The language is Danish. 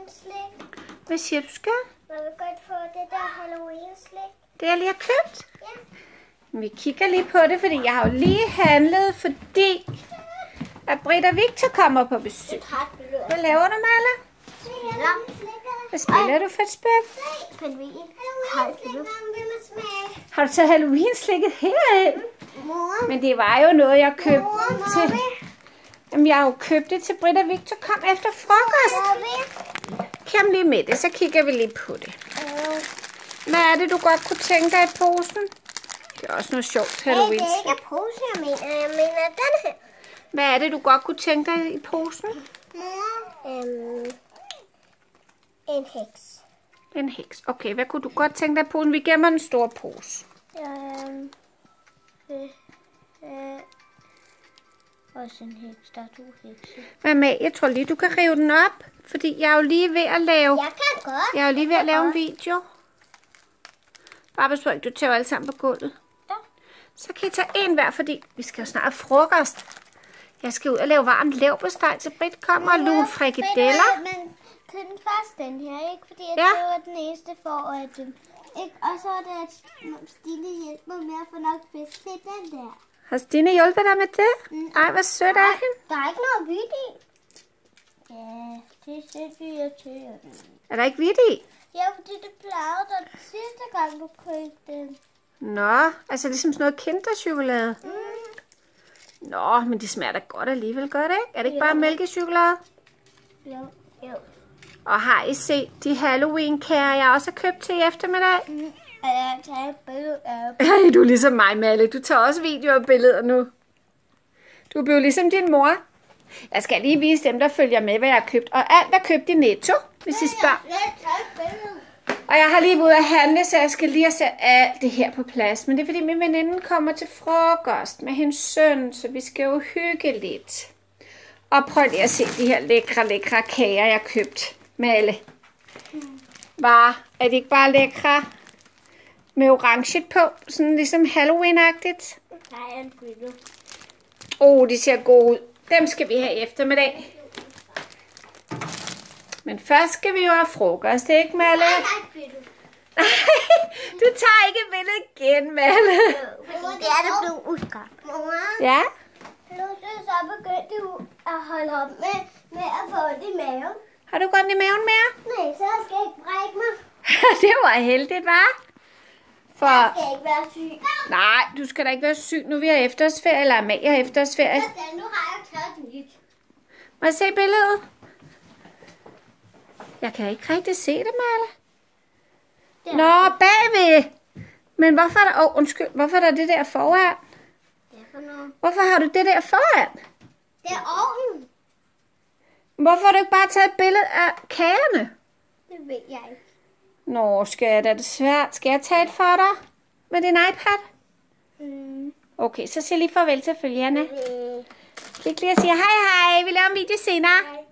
Halloween-slik. Hvad siger du, skal? Jeg vil godt få det der Halloween-slik. Det jeg lige har købt? Ja. Vi kigger lige på det, fordi jeg har jo lige handlet, fordi at Britt og Victor kommer på besøg. Hvad laver du, Marla? Hvad spiller du for et spil? Har du taget Halloween-slikket herind? Men det var jo noget, jeg købte til... Jamen, jeg har jo købt det til Britt og Victor kom efter frokost. Kom lige med det, så kigger vi lige på det. Hvad er det, du godt kunne tænke dig i posen? Det er også noget sjovt Halloween. Det er ikke pose, jeg mener den her. Hvad er det, du godt kunne tænke dig i posen? En heks. En heks. Okay, hvad kunne du godt tænke dig i posen? Vi gemmer en stor pose. Også en heks, der er 2 hekse. Hvad med? Jeg tror lige, du kan rive den op. Fordi jeg er jo lige ved at lave... Jeg kan godt. Jeg er jo lige ved at lave en video. Bare pas på, ikke du tager alle sammen på gulvet. Ja. Så kan I tage en hver, fordi vi skal jo snart have frokost. Jeg skal ud og lave varm leverpostej til Britt kommer og luge frikadeller. Men den første den her, ikke? Fordi Ja. det var den eneste for, at... Ikke? Og så er det, at Stine hjælper med at få nok fisk til den der. Har Stine hjulpet dig med det? Ej, hvor sødt er hende. Der er ikke noget hvidt i. Ja, det er sødt irriterende. Er der ikke hvidt i? Ja, fordi det plejede dig sidste gang, du købte den. Nå, altså ligesom sådan noget kinderchokolade. Nå, men det smager da godt alligevel, gør det ikke? Er det ikke bare mælkechokolade? Jo. Og har I set de Halloween-kager, jeg også har købt til i eftermiddag? Og jeg tager et billede af. Ej, du er ligesom mig, Malle. Du tager også videoer og billeder nu. Du bliver ligesom din mor. Jeg skal lige vise dem, der følger med, hvad jeg har købt. Og alt er købt i Netto, hvis I spørger. Jeg tager et billede. Og jeg har lige været ude at handle, så jeg skal lige have sat alt det her på plads. Men det er fordi, min veninde kommer til frokost med hendes søn, så vi skal jo hygge lidt. Og prøv lige at se de her lækre kager, jeg har købt med alle. Er de ikke bare lækre? Med orange på, sådan ligesom Halloween-agtigt. Nej, en billede. De ser gode ud. Dem skal vi have i eftermiddag. Men først skal vi jo have frokost, ikke, Malle? Nej, et billede. Du tager ikke billedet igen, Malle. Fordi det er det blevet udskabt. Mor, Ja? pludselig så begyndte du at holde op med at få ondt i maven. Har du godt i maven mere? Nej, så jeg skal ikke brække mig. Det var heldigt, hva'? For... Jeg skal ikke være syg. Nej, du skal da ikke være syg, nu vi har efterårsferie, eller Amalie har efterårsferie. Nu har jeg taget nyt. Må jeg se billedet? Jeg kan ikke rigtig se det, Malle. Nå, bagved. Men hvorfor er der... undskyld. Hvorfor er der det der foran? Det er for noget. Hvorfor har du det der foran? Det er ovnen. Hvorfor har du ikke bare taget et billede af kagerne? Det ved jeg ikke. Nå, skat, er det svært? Skal jeg tage et for dig? Med din iPad? Okay, så siger lige farvel til følgerne. Klik lige og siger hej hej. Vi laver en video senere. Hej.